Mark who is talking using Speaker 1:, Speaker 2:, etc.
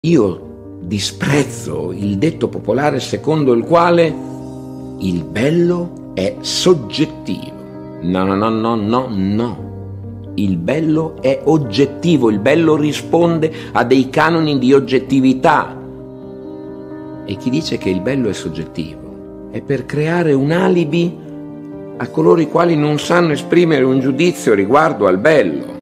Speaker 1: Io disprezzo il detto popolare secondo il quale il bello è soggettivo. No. Il bello è oggettivo, il bello risponde a dei canoni di oggettività. E chi dice che il bello è soggettivo è per creare un alibi a coloro i quali non sanno esprimere un giudizio riguardo al bello.